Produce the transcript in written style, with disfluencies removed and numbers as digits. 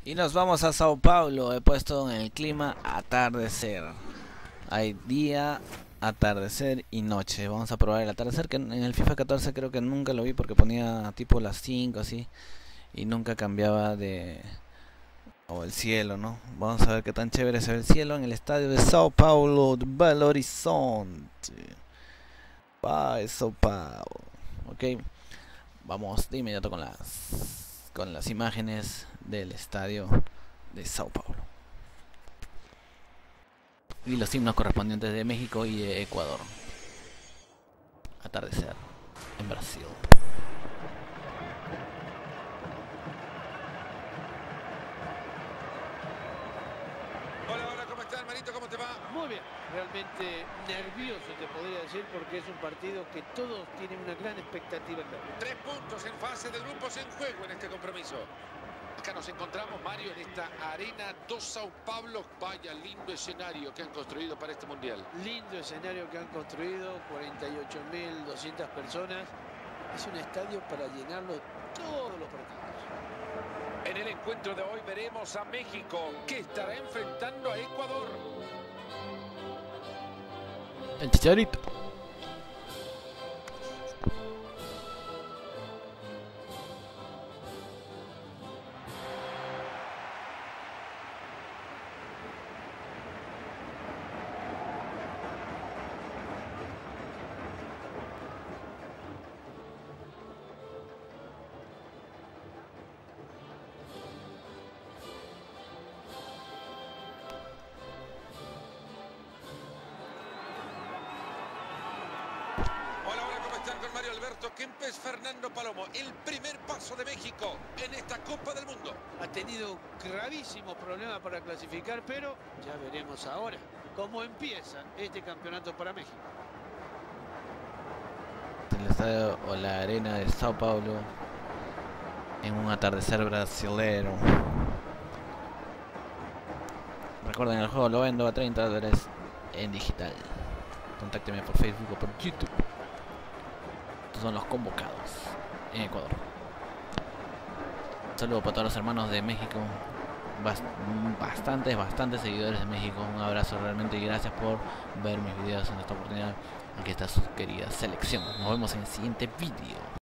Y nos vamos a Sao Paulo. He puesto en el clima atardecer. Hay día, atardecer y noche. Vamos a probar el atardecer, que en el FIFA 14 creo que nunca lo vi porque ponía tipo las 5 así. Y nunca cambiaba de... o el cielo, ¿no? Vamos a ver qué tan chévere se ve el cielo en el estadio de Sao Paulo de Belo Horizonte. Bye, Sao Paulo. Ok, vamos de inmediato con las imágenes del estadio de Sao Paulo y los himnos correspondientes de México y de Ecuador. Atardecer en Brasil. Hola, hola, ¿cómo estás, hermanito? ¿Cómo te va? Muy bien, realmente nervioso te podría decir porque es un partido que todos tienen una gran expectativa en verlo. 3 puntos en fase de grupos en juego en este compromiso. Acá nos encontramos, Mario, en esta Arena do Sao Paulo. Vaya lindo escenario que han construido para este mundial. Lindo escenario que han construido, 48.200 personas. Es un estadio para llenarlo todos los partidos. En el encuentro de hoy veremos a México, que estará enfrentando a Ecuador. El Chicharito. Hola, hola, ¿cómo están? Con Mario Alberto Kempes, Fernando Palomo. El primer paso de México en esta Copa del Mundo. Ha tenido gravísimos problemas para clasificar, pero ya veremos ahora cómo empieza este campeonato para México. El estadio o la arena de Sao Paulo en un atardecer brasilero. Recuerden, el juego lo vendo a $30 en digital. Contácteme por Facebook o por YouTube. Estos son los convocados en Ecuador. Un saludo para todos los hermanos de México. Bastantes seguidores de México. Un abrazo realmente y gracias por ver mis videos en esta oportunidad. Aquí está su querida selección. Nos vemos en el siguiente vídeo.